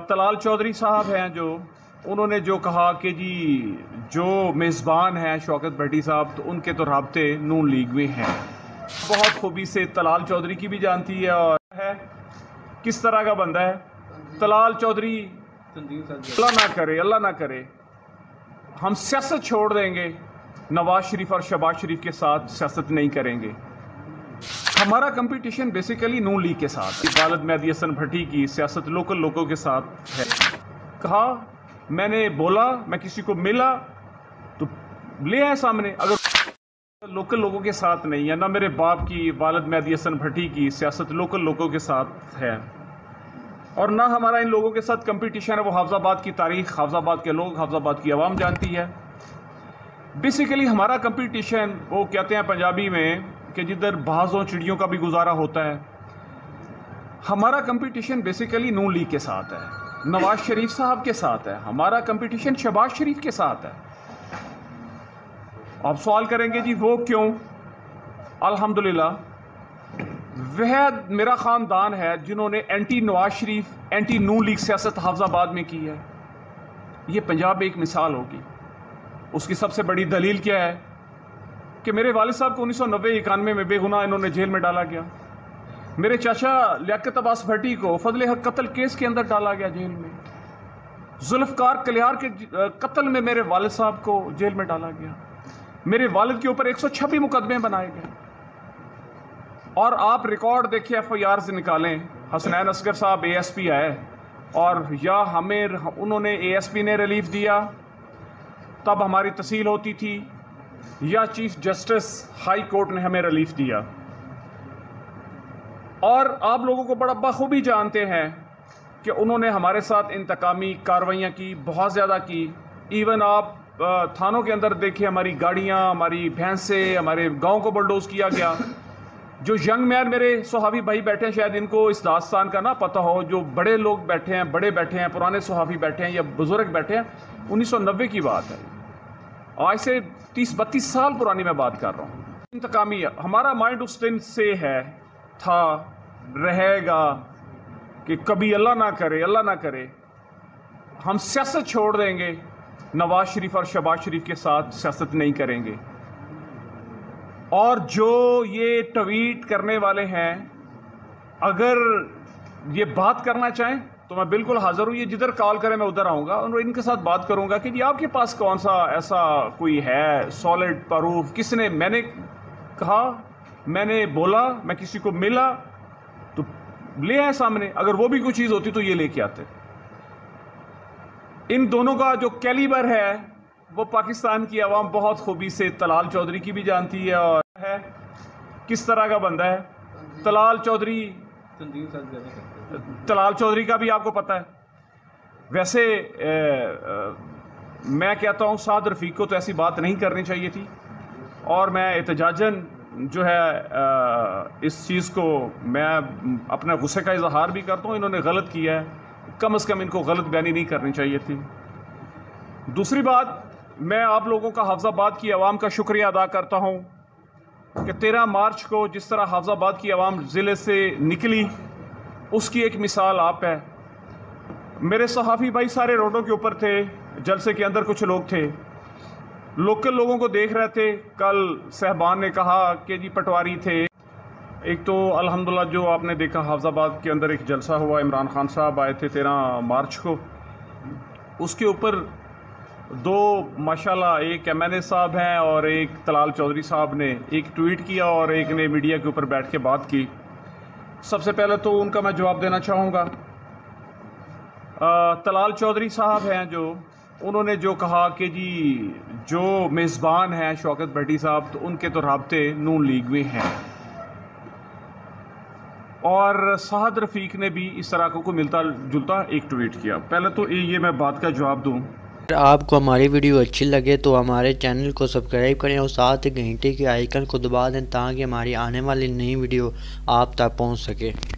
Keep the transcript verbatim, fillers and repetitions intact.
तलाल चौधरी साहब हैं जो उन्होंने जो कहा कि जी जो मेज़बान हैं शौकत भट्टी साहब, तो उनके तो राब्ते नून लीग में हैं। बहुत खूबी से तलाल चौधरी की भी जानती है और है किस तरह का बंदा है तलाल चौधरी। अल्लाह ना करे अल्लाह ना करे हम सियासत छोड़ देंगे, नवाज शरीफ और शहबाज शरीफ के साथ सियासत नहीं करेंगे। हमारा कंपटीशन बेसिकली नून लीग के साथ, वालिद मेहदी हसन भट्टी की सियासत लोकल लोगों के साथ है। कहा मैंने बोला, मैं किसी को मिला तो ले आए सामने। अगर लोकल लोगों के साथ नहीं है, ना मेरे बाप की वालिद मेहदी हसन भट्टी की सियासत लोकल लोगों के साथ है, और ना हमारा इन लोगों के साथ कंपटीशन है। वो हाफजाबाद की तारीख, हाफजाबाद के लोग, हाफजाबाद की आवाम जानती है। बेसिकली हमारा कंपटीशन, वो कहते हैं पंजाबी में कि जिधर बाज़ों चिड़ियों का भी गुजारा होता है, हमारा कंपटीशन बेसिकली नून लीग के साथ है, नवाज शरीफ साहब के साथ है। हमारा कंपटीशन शहबाज शरीफ के साथ है। आप सवाल करेंगे जी वो क्यों? अल्हम्दुलिल्लाह वह मेरा ख़ानदान है जिन्होंने anti Nawaz Sharif, anti Noon league सियासत हाफजाबाद में की है। ये पंजाब एक मिसाल होगी। उसकी सबसे बड़ी दलील क्या है कि मेरे वालिद साहब को उन्नीस सौ नब्बे इक्यानवे में बेगुनाह इन्होंने जेल में डाला गया। मेरे चाचा लियाकत अब्बास भट्टी को फजल हक कत्ल केस के अंदर डाला गया जेल में। जुल्फकार कलियार के कत्ल में मेरे वालिद साहब को जेल में डाला गया। मेरे वालिद के ऊपर एक सौ छब्बीस मुकदमे बनाए गए। और आप रिकॉर्ड देखिए, एफ आई आर से निकालें। हसनैन असगर साहब ए एस पी आए और या हमें उन्होंने ए एस पी ने रिलीफ दिया तब हमारी तहसील होती थी, या चीफ जस्टिस हाई कोर्ट ने हमें रिलीफ दिया। और आप लोगों को बड़ा बखूबी जानते हैं कि उन्होंने हमारे साथ इंतकामी कार्रवाइयाँ की, बहुत ज़्यादा की। इवन आप थानों के अंदर देखिए, हमारी गाड़ियाँ, हमारी भैंसें, हमारे गांव को बुलडोज किया गया। जो यंग मैन मेरे सुहाफी भाई बैठे हैं, शायद इनको इस दास्तान का ना पता हो, जो बड़े लोग बैठे हैं, बड़े बैठे हैं, पुराने सुहाफी बैठे हैं या बुजुर्ग बैठे हैं, उन्नीस सौ नब्बे की बात है, आज से तीस बत्तीस साल पुरानी मैं बात कर रहा हूँ। इंतकामी हमारा माइंड उस दिन से है, था, रहेगा कि कभी अल्लाह ना करे अल्लाह ना करे हम सियासत छोड़ देंगे, नवाज शरीफ और शहबाज शरीफ के साथ सियासत नहीं करेंगे। और जो ये ट्वीट करने वाले हैं, अगर ये बात करना चाहें तो मैं बिल्कुल हाजिर हूँ। ये जिधर कॉल करें मैं उधर आऊँगा और इनके साथ बात करूँगा कि जी आपके पास कौन सा ऐसा कोई है सॉलिड प्रूफ। किसने, मैंने कहा, मैंने बोला, मैं किसी को मिला तो ले आए सामने। अगर वो भी कोई चीज़ होती तो ये लेके आते। इन दोनों का जो कैलिबर है वो पाकिस्तान की आवाम बहुत खूबी से तलाल चौधरी की भी जानती है और है किस तरह का बंदा है तलाल चौधरी। तलाल चौधरी का भी आपको पता है। वैसे ए, ए, मैं कहता हूँ साद रफ़ीक को तो ऐसी बात नहीं करनी चाहिए थी, और मैं एहतजाजन जो है आ, इस चीज़ को मैं अपने गुस्से का इजहार भी करता हूँ। इन्होंने गलत किया है, कम अज़ कम इनको गलत बयानी नहीं करनी चाहिए थी। दूसरी बात, मैं आप लोगों का हाफजाबाद की आवाम का शुक्रिया अदा करता हूँ कि तेरह मार्च को जिस तरह हाफजाबाद की आवाम ज़िले से निकली, उसकी एक मिसाल आप है। मेरे सहाफ़ी भाई सारे रोडों के ऊपर थे, जलसे के अंदर कुछ लोग थे, लोकल लोगों को देख रहे थे। कल साहबान ने कहा कि जी पटवारी थे। एक तो अल्हम्दुलिल्लाह जो आपने देखा हाफजाबाद के अंदर एक जलसा हुआ, इमरान खान साहब आए थे तेरह मार्च को, उसके ऊपर दो माशाल्लाह, एक एम एन ए साहब हैं और एक तलाल चौधरी साहब ने एक ट्वीट किया और एक ने मीडिया के ऊपर बैठ के बात की। सबसे पहले तो उनका मैं जवाब देना चाहूँगा। तलाल चौधरी साहब हैं जो उन्होंने जो कहा कि जी जो मेज़बान हैं शौकत भट्टी साहब, तो उनके तो राब्ते नून लीग में हैं। और साद रफ़ीक ने भी इस तरह को कोई मिलता जुलता एक ट्वीट किया। पहले तो ये मैं बात का जवाब दूँ। अगर आपको हमारी वीडियो अच्छी लगे तो हमारे चैनल को सब्सक्राइब करें और साथ ही घंटे के आइकन को दबा दें ताकि हमारी आने वाली नई वीडियो आप तक पहुंच सके।